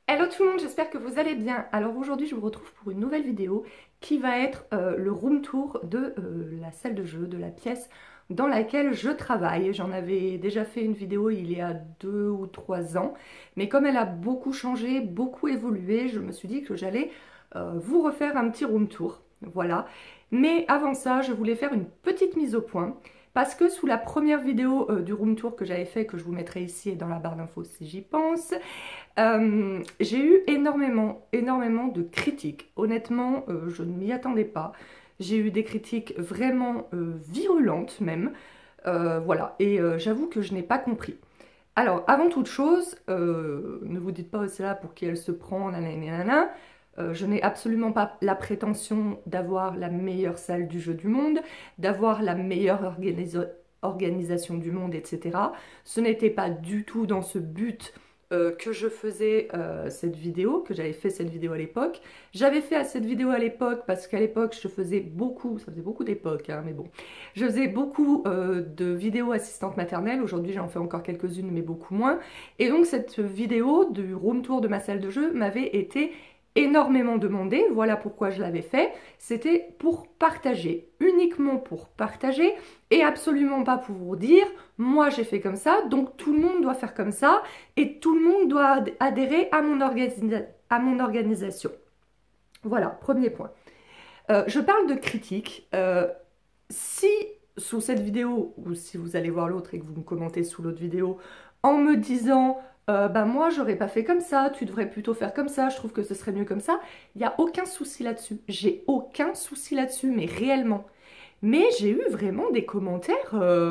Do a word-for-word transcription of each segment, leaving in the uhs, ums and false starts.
Hello tout le monde, j'espère que vous allez bien. Alors aujourd'hui je vous retrouve pour une nouvelle vidéo qui va être euh, le room tour de euh, la salle de jeu, de la pièce dans laquelle je travaille. J'en avais déjà fait une vidéo il y a deux ou trois ans, mais comme elle a beaucoup changé, beaucoup évolué, je me suis dit que j'allais euh, vous refaire un petit room tour. Voilà. Mais avant ça, je voulais faire une petite mise au point. Parce que sous la première vidéo euh, du room tour que j'avais fait, que je vous mettrai ici et dans la barre d'infos si j'y pense, euh, j'ai eu énormément, énormément de critiques. Honnêtement, euh, je ne m'y attendais pas. J'ai eu des critiques vraiment euh, virulentes même. Euh, voilà, et euh, j'avoue que je n'ai pas compris. Alors, avant toute chose, euh, ne vous dites pas oh, c'est là pour qui elle se prend, nanana. Euh, je n'ai absolument pas la prétention d'avoir la meilleure salle du jeu du monde, d'avoir la meilleure organisa- organisation du monde, et cetera. Ce n'était pas du tout dans ce but euh, que je faisais euh, cette vidéo, que j'avais fait cette vidéo à l'époque. J'avais fait à cette vidéo à l'époque parce qu'à l'époque je faisais beaucoup, ça faisait beaucoup d'époque, hein, mais bon, je faisais beaucoup euh, de vidéos assistantes maternelles. Aujourd'hui j'en fais encore quelques-unes, mais beaucoup moins. Et donc cette vidéo du room tour de ma salle de jeu m'avait été énormément demandé, voilà pourquoi je l'avais fait, c'était pour partager, uniquement pour partager et absolument pas pour vous dire moi j'ai fait comme ça, donc tout le monde doit faire comme ça et tout le monde doit adhérer à mon, organisa à mon organisation. Voilà, premier point. Euh, je parle de critique. Euh, si sous cette vidéo, ou si vous allez voir l'autre et que vous me commentez sous l'autre vidéo, en me disant euh, bah moi j'aurais pas fait comme ça, tu devrais plutôt faire comme ça, je trouve que ce serait mieux comme ça, il n'y a aucun souci là-dessus. J'ai aucun souci là-dessus, mais réellement. Mais j'ai eu vraiment des commentaires euh,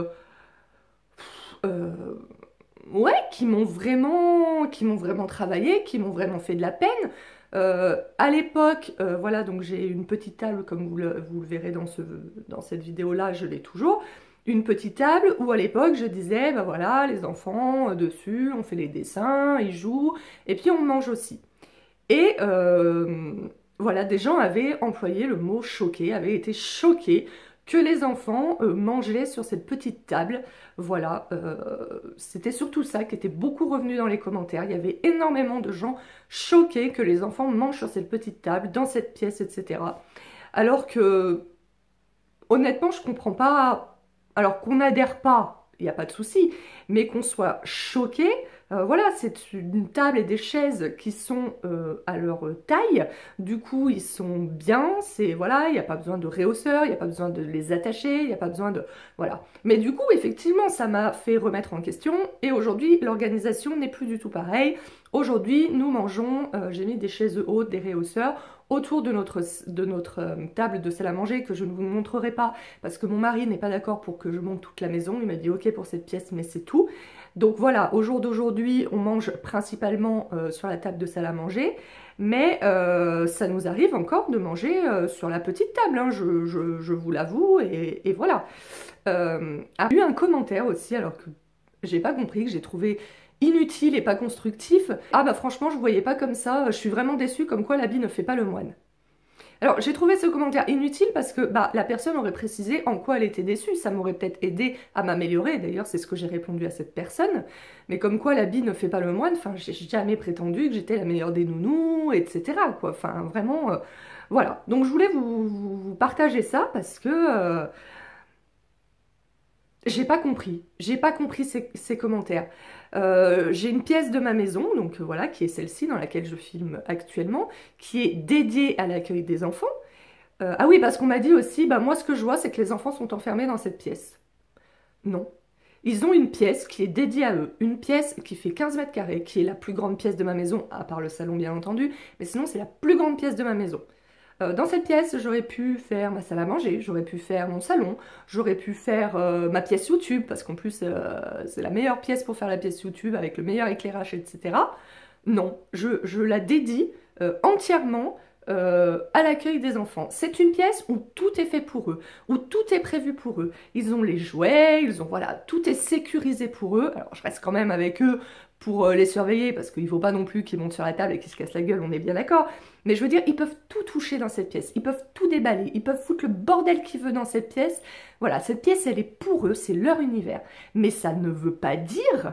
euh, ouais, qui m'ont vraiment, qui m'ont vraiment travaillé, qui m'ont vraiment fait de la peine. Euh, à l'époque, euh, voilà, donc j'ai une petite table, comme vous le, vous le verrez dans, ce, dans cette vidéo-là, je l'ai toujours. Une petite table où à l'époque je disais, bah voilà, les enfants euh, dessus, on fait les dessins, ils jouent, et puis on mange aussi. Et euh, voilà, des gens avaient employé le mot choqué, avaient été choqués que les enfants euh, mangeaient sur cette petite table. Voilà, euh, c'était surtout ça qui était beaucoup revenu dans les commentaires. Il y avait énormément de gens choqués que les enfants mangent sur cette petite table, dans cette pièce, et cetera. Alors que, honnêtement, je comprends pas. Alors qu'on n'adhère pas, il n'y a pas de souci, mais qu'on soit choqué. Euh, voilà, c'est une table et des chaises qui sont euh, à leur taille. Du coup, ils sont bien. C'est voilà, il n'y a pas besoin de réhausseur, il n'y a pas besoin de les attacher, il n'y a pas besoin de voilà. Mais du coup, effectivement, ça m'a fait remettre en question. Et aujourd'hui, l'organisation n'est plus du tout pareille. Aujourd'hui, nous mangeons. Euh, j'ai mis des chaises hautes, des réhausseurs autour de notre, de notre euh, table de salle à manger que je ne vous montrerai pas parce que mon mari n'est pas d'accord pour que je monte toute la maison. Il m'a dit ok pour cette pièce, mais c'est tout. Donc voilà, au jour d'aujourd'hui, on mange principalement euh, sur la table de salle à manger, mais euh, ça nous arrive encore de manger euh, sur la petite table, hein, je, je, je vous l'avoue, et, et voilà. Euh, a eu un commentaire aussi, alors que j'ai pas compris, que j'ai trouvé inutile et pas constructif. Ah bah franchement, je voyais pas comme ça, je suis vraiment déçue, comme quoi l'habit ne fait pas le moine. Alors, j'ai trouvé ce commentaire inutile parce que bah, la personne aurait précisé en quoi elle était déçue. Ça m'aurait peut-être aidé à m'améliorer. D'ailleurs, c'est ce que j'ai répondu à cette personne. Mais comme quoi l'habit ne fait pas le moine, enfin, j'ai jamais prétendu que j'étais la meilleure des nounous, et cetera. Quoi. Enfin, vraiment, euh, voilà. Donc, je voulais vous, vous- vous partager ça parce que euh, j'ai pas compris. J'ai pas compris ces, ces commentaires. Euh, j'ai une pièce de ma maison, donc euh, voilà, qui est celle-ci dans laquelle je filme actuellement, qui est dédiée à l'accueil des enfants. Euh, ah oui, parce qu'on m'a dit aussi, bah moi ce que je vois, c'est que les enfants sont enfermés dans cette pièce. Non. Ils ont une pièce qui est dédiée à eux, une pièce qui fait quinze mètres carrés, qui est la plus grande pièce de ma maison, à part le salon bien entendu, mais sinon c'est la plus grande pièce de ma maison. Euh, dans cette pièce, j'aurais pu faire ma salle à manger, j'aurais pu faire mon salon, j'aurais pu faire euh, ma pièce YouTube, parce qu'en plus euh, c'est la meilleure pièce pour faire la pièce YouTube, avec le meilleur éclairage, et cetera. Non, je, je la dédie euh, entièrement euh, à l'accueil des enfants. C'est une pièce où tout est fait pour eux, où tout est prévu pour eux. Ils ont les jouets, ils ont voilà, tout est sécurisé pour eux. Alors je reste quand même avec eux pour euh, les surveiller parce qu'il ne faut pas non plus qu'ils montent sur la table et qu'ils se cassent la gueule, on est bien d'accord. Mais je veux dire, ils peuvent tout toucher dans cette pièce, ils peuvent tout déballer, ils peuvent foutre le bordel qu'ils veulent dans cette pièce. Voilà, cette pièce, elle est pour eux, c'est leur univers. Mais ça ne veut pas dire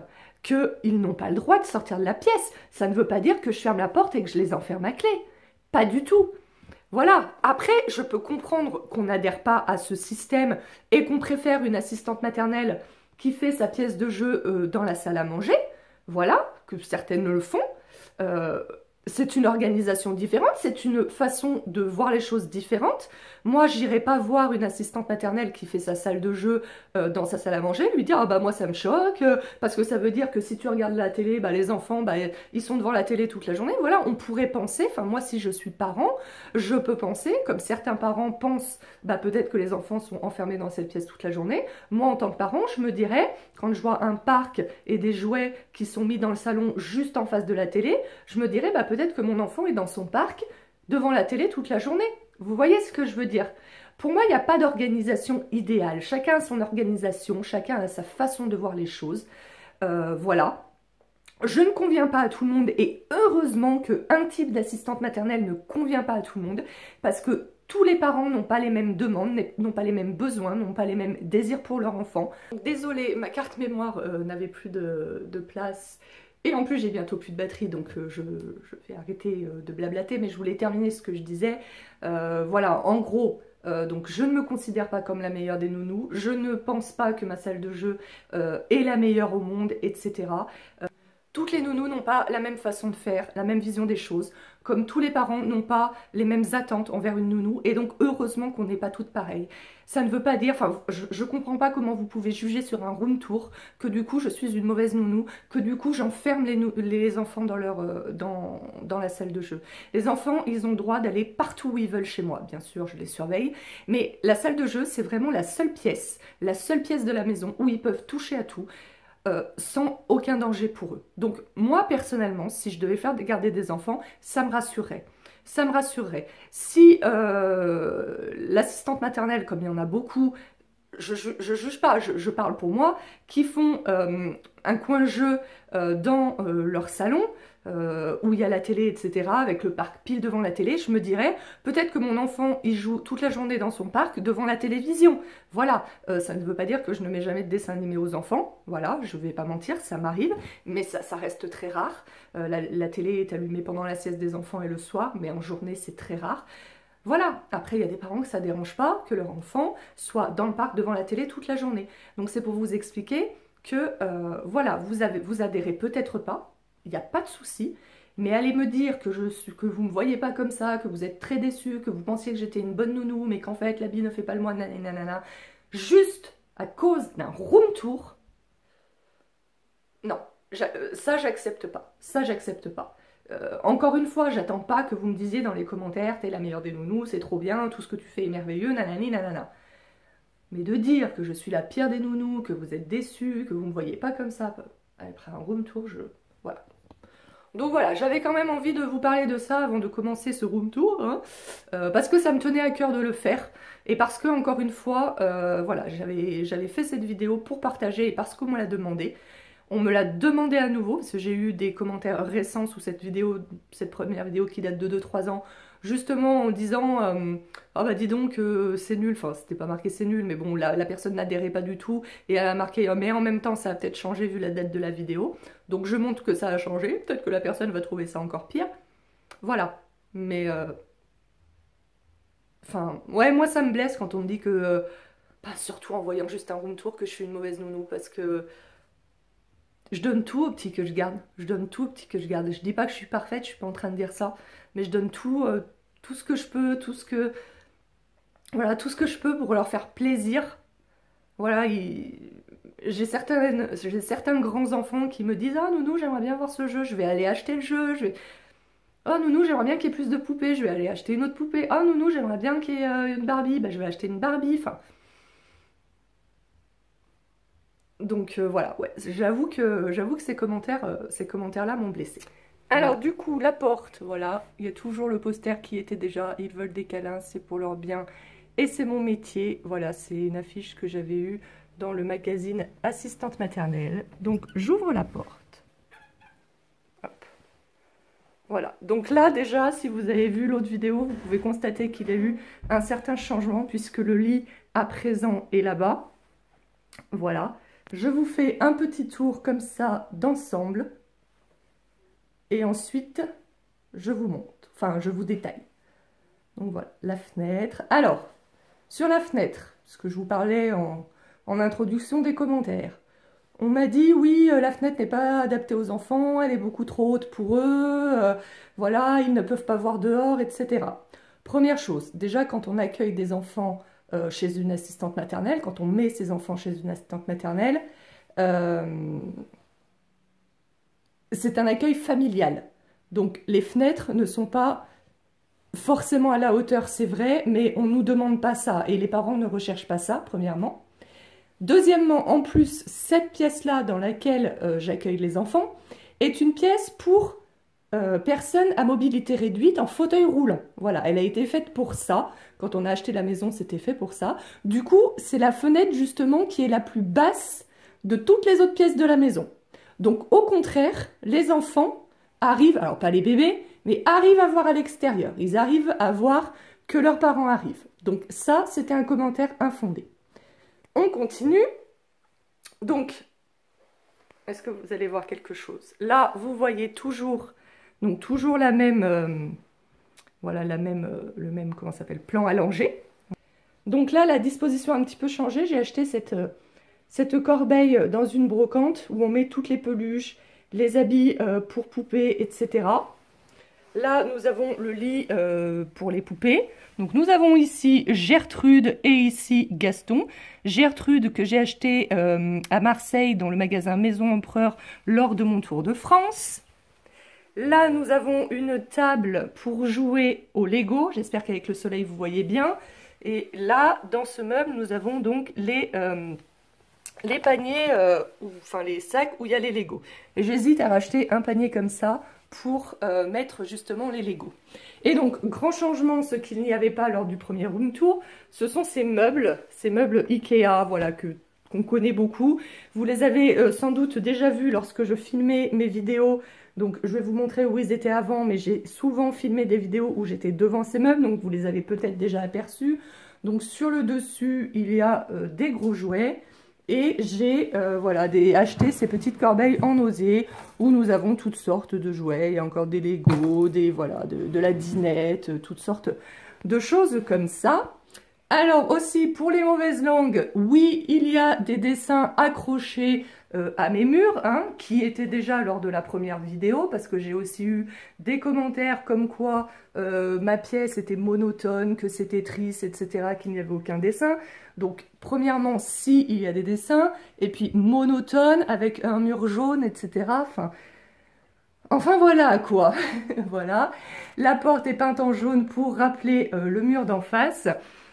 qu'ils n'ont pas le droit de sortir de la pièce. Ça ne veut pas dire que je ferme la porte et que je les enferme à clé. Pas du tout. Voilà. Après, je peux comprendre qu'on n'adhère pas à ce système et qu'on préfère une assistante maternelle qui fait sa pièce de jeu euh, dans la salle à manger. Voilà, que certaines le font. Euh, c'est une organisation différente, c'est une façon de voir les choses différentes. Moi, j'irai pas voir une assistante maternelle qui fait sa salle de jeu euh, dans sa salle à manger, lui dire « Ah bah moi ça me choque, euh, parce que ça veut dire que si tu regardes la télé, bah, les enfants, bah, ils sont devant la télé toute la journée. » Voilà, on pourrait penser, enfin moi si je suis parent, je peux penser, comme certains parents pensent, bah, peut-être que les enfants sont enfermés dans cette pièce toute la journée. Moi en tant que parent, je me dirais, quand je vois un parc et des jouets qui sont mis dans le salon juste en face de la télé, je me dirais bah, peut-être que mon enfant est dans son parc devant la télé toute la journée. Vous voyez ce que je veux dire? Pour moi, il n'y a pas d'organisation idéale. Chacun a son organisation, chacun a sa façon de voir les choses. Euh, voilà. Je ne conviens pas à tout le monde et heureusement qu'un type d'assistante maternelle ne convient pas à tout le monde parce que tous les parents n'ont pas les mêmes demandes, n'ont pas les mêmes besoins, n'ont pas les mêmes désirs pour leur enfant. Désolée, ma carte mémoire euh, n'avait plus de, de place. Et en plus, j'ai bientôt plus de batterie, donc euh, je, je vais arrêter euh, de blablater, mais je voulais terminer ce que je disais. Euh, voilà, en gros, euh, donc je ne me considère pas comme la meilleure des nounous, je ne pense pas que ma salle de jeu euh, est la meilleure au monde, et cetera. Euh, Toutes les nounous n'ont pas la même façon de faire, la même vision des choses, comme tous les parents n'ont pas les mêmes attentes envers une nounou, et donc heureusement qu'on n'est pas toutes pareilles. Ça ne veut pas dire, enfin, je ne comprends pas comment vous pouvez juger sur un room tour que du coup je suis une mauvaise nounou, que du coup j'enferme les, les enfants dans, leur, euh, dans, dans la salle de jeu. Les enfants, ils ont le droit d'aller partout où ils veulent chez moi, bien sûr, je les surveille, mais la salle de jeu, c'est vraiment la seule pièce, la seule pièce de la maison où ils peuvent toucher à tout. Euh, sans aucun danger pour eux. Donc moi personnellement, si je devais faire garder des enfants, ça me rassurerait. Ça me rassurerait. Si euh, l'assistante maternelle, comme il y en a beaucoup, je ne juge pas, je, je parle pour moi, qui font euh, un coin jeu euh, dans euh, leur salon, euh, où il y a la télé, et cetera, avec le parc pile devant la télé, je me dirais, peut-être que mon enfant, il joue toute la journée dans son parc devant la télévision. Voilà, euh, ça ne veut pas dire que je ne mets jamais de dessin animé aux enfants, voilà, je vais pas mentir, ça m'arrive, mais ça, ça reste très rare. Euh, la, la télé est allumée pendant la sieste des enfants et le soir, mais en journée, c'est très rare. Voilà, après il y a des parents que ça ne dérange pas que leur enfant soit dans le parc devant la télé toute la journée. Donc c'est pour vous expliquer que euh, voilà, vous, avez, vous adhérez peut-être pas, il n'y a pas de souci, mais allez me dire que, je suis, que vous ne me voyez pas comme ça, que vous êtes très déçus, que vous pensiez que j'étais une bonne nounou, mais qu'en fait l'habit ne fait pas le moine, nanana, juste à cause d'un room tour, non, ça j'accepte pas, ça j'accepte pas. Euh, encore une fois, j'attends pas que vous me disiez dans les commentaires « T'es la meilleure des nounous, c'est trop bien, tout ce que tu fais est merveilleux, nanani, nanana ». Mais de dire que je suis la pire des nounous, que vous êtes déçus, que vous me voyez pas comme ça, après un room tour, je... voilà. Donc voilà, j'avais quand même envie de vous parler de ça avant de commencer ce room tour, hein, euh, parce que ça me tenait à cœur de le faire, et parce que, encore une fois, euh, voilà, j'avais fait cette vidéo pour partager, et parce qu'on me l'a demandé. On me l'a demandé à nouveau, parce que j'ai eu des commentaires récents sous cette vidéo, cette première vidéo qui date de deux trois ans, justement en disant euh, « Ah bah dis donc, euh, c'est nul », enfin c'était pas marqué c'est nul, mais bon, la, la personne n'adhérait pas du tout, et elle a marqué « Mais en même temps, ça a peut-être changé vu la date de la vidéo », donc je montre que ça a changé, peut-être que la personne va trouver ça encore pire, voilà, mais... Euh... Enfin, ouais, moi ça me blesse quand on me dit que... Euh, bah, surtout en voyant juste un room tour, que je suis une mauvaise nounou, parce que... Je donne tout au petit que je garde, je donne tout au petit que je garde. Je dis pas que je suis parfaite, je suis pas en train de dire ça, mais je donne tout, euh, tout ce que je peux, tout ce que, voilà, tout ce que je peux pour leur faire plaisir. Voilà, j'ai certains, j'ai certains grands enfants qui me disent « Ah nounou, j'aimerais bien voir ce jeu, je vais aller acheter le jeu, je vais... Oh nounou, j'aimerais bien qu'il y ait plus de poupées, je vais aller acheter une autre poupée. Oh nounou, j'aimerais bien qu'il y ait euh, une Barbie, bah, je vais acheter une Barbie. » Enfin... Donc euh, voilà, ouais, j'avoue que, j'avoue que ces commentaires, euh, ces commentaires-là m'ont blessée. Alors voilà. Du coup, la porte, voilà, il y a toujours le poster qui était déjà, ils veulent des câlins, c'est pour leur bien, et c'est mon métier. Voilà, c'est une affiche que j'avais eue dans le magazine Assistante maternelle. Donc j'ouvre la porte. Hop. Voilà, donc là déjà, si vous avez vu l'autre vidéo, vous pouvez constater qu'il y a eu un certain changement, puisque le lit à présent est là-bas. Voilà. Je vous fais un petit tour comme ça d'ensemble. Et ensuite, je vous montre, enfin, je vous détaille. Donc voilà, la fenêtre. Alors, sur la fenêtre, ce que je vous parlais en, en introduction des commentaires, on m'a dit, oui, la fenêtre n'est pas adaptée aux enfants, elle est beaucoup trop haute pour eux, euh, voilà, ils ne peuvent pas voir dehors, et cetera. Première chose, déjà, quand on accueille des enfants euh, chez une assistante maternelle, quand on met ses enfants chez une assistante maternelle, euh, c'est un accueil familial. Donc, les fenêtres ne sont pas forcément à la hauteur, c'est vrai, mais on ne nous demande pas ça, et les parents ne recherchent pas ça, premièrement. Deuxièmement, en plus, cette pièce-là dans laquelle euh, j'accueille les enfants est une pièce pour euh, personnes à mobilité réduite en fauteuil roulant. Voilà, elle a été faite pour ça. Quand on a acheté la maison, c'était fait pour ça. Du coup, c'est la fenêtre justement qui est la plus basse de toutes les autres pièces de la maison. Donc au contraire, les enfants arrivent, alors pas les bébés, mais arrivent à voir à l'extérieur. Ils arrivent à voir que leurs parents arrivent. Donc ça, c'était un commentaire infondé. On continue. Donc, est-ce que vous allez voir quelque chose? Là, vous voyez toujours, donc toujours la même, euh, voilà, la même, euh, le même, comment ça s'appelle, plan allongé. Donc là, la disposition a un petit peu changé. J'ai acheté cette, euh, cette corbeille dans une brocante où on met toutes les peluches, les habits euh, pour poupées, et cetera. Là, nous avons le lit euh, pour les poupées. Donc, nous avons ici Gertrude et ici Gaston. Gertrude que j'ai acheté euh, à Marseille dans le magasin Maison Empereur lors de mon tour de France. Là, nous avons une table pour jouer au Lego. J'espère qu'avec le soleil, vous voyez bien. Et là, dans ce meuble, nous avons donc les, euh, les paniers, euh, ou, enfin les sacs où il y a les Lego. Et j'hésite à racheter un panier comme ça pour euh, mettre justement les Lego. Et donc, grand changement, ce qu'il n'y avait pas lors du premier room tour, ce sont ces meubles, ces meubles Ikea, voilà, que qu'on connaît beaucoup. Vous les avez euh, sans doute déjà vus lorsque je filmais mes vidéos, donc je vais vous montrer où ils étaient avant, mais j'ai souvent filmé des vidéos où j'étais devant ces meubles, donc vous les avez peut-être déjà aperçus. Donc sur le dessus, il y a euh, des gros jouets. Et j'ai euh, voilà, des, acheté ces petites corbeilles en osier où nous avons toutes sortes de jouets. Il y a encore des Lego, des, voilà, de, de la dinette, toutes sortes de choses comme ça. Alors aussi, pour les mauvaises langues, oui, il y a des dessins accrochés euh, à mes murs, hein, qui étaient déjà lors de la première vidéo, parce que j'ai aussi eu des commentaires comme quoi euh, ma pièce était monotone, que c'était triste, et cetera, qu'il n'y avait aucun dessin. Donc, premièrement, si, il y a des dessins, et puis monotone, avec un mur jaune, et cetera. Enfin, enfin voilà, quoi. Voilà. La porte est peinte en jaune pour rappeler euh, le mur d'en face.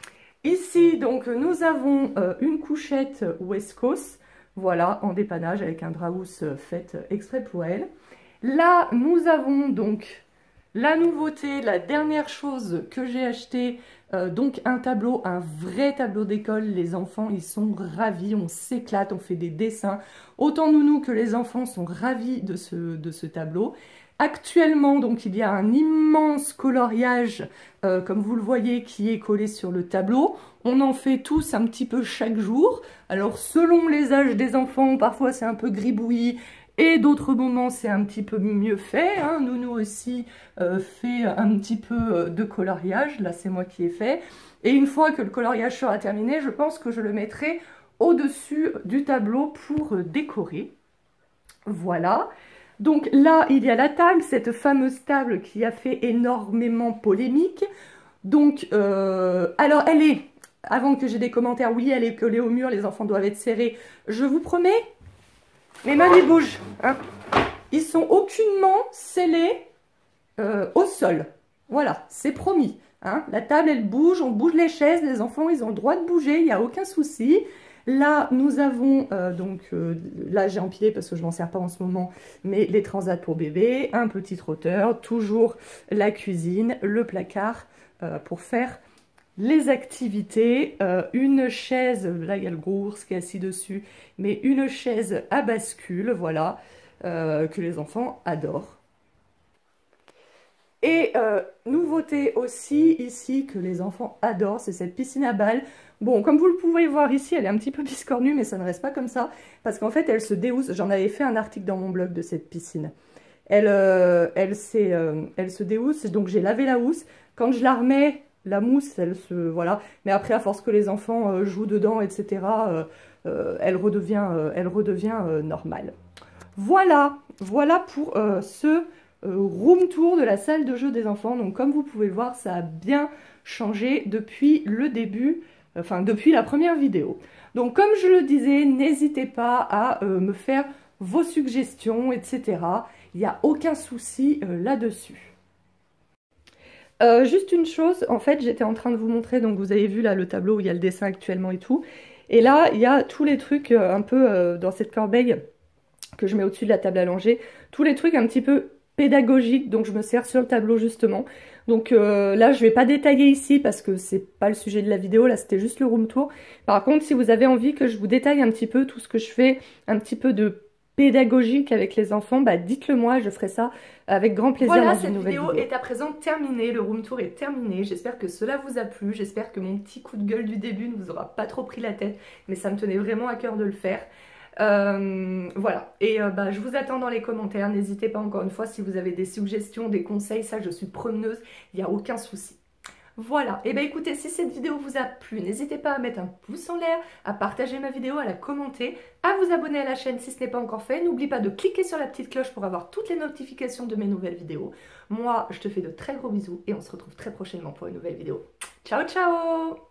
Ici, donc, nous avons euh, une couchette West Coast, voilà, en dépannage, avec un drap housse fait exprès pour elle. Là, nous avons donc la nouveauté, la dernière chose que j'ai acheté, euh, donc un tableau, un vrai tableau d'école. Les enfants, ils sont ravis, on s'éclate, on fait des dessins. Autant nounou que les enfants sont ravis de ce, de ce tableau. Actuellement, donc, il y a un immense coloriage, euh, comme vous le voyez, qui est collé sur le tableau. On en fait tous un petit peu chaque jour. Alors, selon les âges des enfants, parfois c'est un peu gribouillis, et d'autres moments, c'est un petit peu mieux fait. Hein. Nounou aussi euh, fait un petit peu de coloriage. Là, c'est moi qui ai fait. Et une fois que le coloriage sera terminé, je pense que je le mettrai au-dessus du tableau pour décorer. Voilà. Donc là, il y a la table, cette fameuse table qui a fait énormément polémique. Donc, euh, alors elle est, avant que j'ai des commentaires, oui, elle est collée au mur, les enfants doivent être serrés. Je vous promets, mes mains les bougent. Hein. Ils sont aucunement scellés euh, au sol. Voilà, c'est promis. Hein. La table, elle bouge, on bouge les chaises, les enfants, ils ont le droit de bouger, il n'y a aucun souci. Là, nous avons, euh, donc, euh, là j'ai empilé parce que je m'en sers pas en ce moment, mais les transats pour bébé, un petit trotteur, toujours la cuisine, le placard euh, pour faire les activités, euh, une chaise, là il y a le gros ours qui est assis dessus, mais une chaise à bascule, voilà, euh, que les enfants adorent. Et euh, nouveauté aussi ici que les enfants adorent, c'est cette piscine à balles. Bon, comme vous le pouvez voir ici, elle est un petit peu biscornue, mais ça ne reste pas comme ça, parce qu'en fait, elle se déhousse. J'en avais fait un article dans mon blog de cette piscine. Elle, euh, elle, euh, elle se déhousse, donc j'ai lavé la housse. Quand je la remets, la mousse, elle se... voilà. Mais après, à force que les enfants euh, jouent dedans, et cetera, euh, euh, elle redevient, euh, elle redevient euh, normale. Voilà, voilà pour euh, ce... Euh, room tour de la salle de jeu des enfants. Donc comme vous pouvez le voir, ça a bien changé depuis le début, enfin depuis la première vidéo. Donc comme je le disais, n'hésitez pas à euh, me faire vos suggestions, et cetera. Il n'y a aucun souci euh, là-dessus. Euh, juste une chose, en fait j'étais en train de vous montrer, donc vous avez vu là le tableau où il y a le dessin actuellement et tout. Et là il y a tous les trucs euh, un peu euh, dans cette corbeille que je mets au-dessus de la table à langer, tous les trucs un petit peu pédagogique, donc je me sers sur le tableau justement. Donc euh, là je vais pas détailler ici parce que c'est pas le sujet de la vidéo, là c'était juste le room tour. Par contre si vous avez envie que je vous détaille un petit peu tout ce que je fais, un petit peu de pédagogique avec les enfants, bah dites-le moi, je ferai ça avec grand plaisir. Voilà, dans cette une nouvelle vidéo, vidéo est à présent terminée, le room tour est terminé, j'espère que cela vous a plu, j'espère que mon petit coup de gueule du début ne vous aura pas trop pris la tête, mais ça me tenait vraiment à cœur de le faire. Euh, voilà, et euh, bah, je vous attends dans les commentaires, n'hésitez pas encore une fois si vous avez des suggestions, des conseils, ça je suis preneuse, il n'y a aucun souci. Voilà, et bah écoutez, si cette vidéo vous a plu, n'hésitez pas à mettre un pouce en l'air, à partager ma vidéo, à la commenter, à vous abonner à la chaîne si ce n'est pas encore fait, n'oubliez pas de cliquer sur la petite cloche pour avoir toutes les notifications de mes nouvelles vidéos. Moi, je te fais de très gros bisous et on se retrouve très prochainement pour une nouvelle vidéo. Ciao ciao!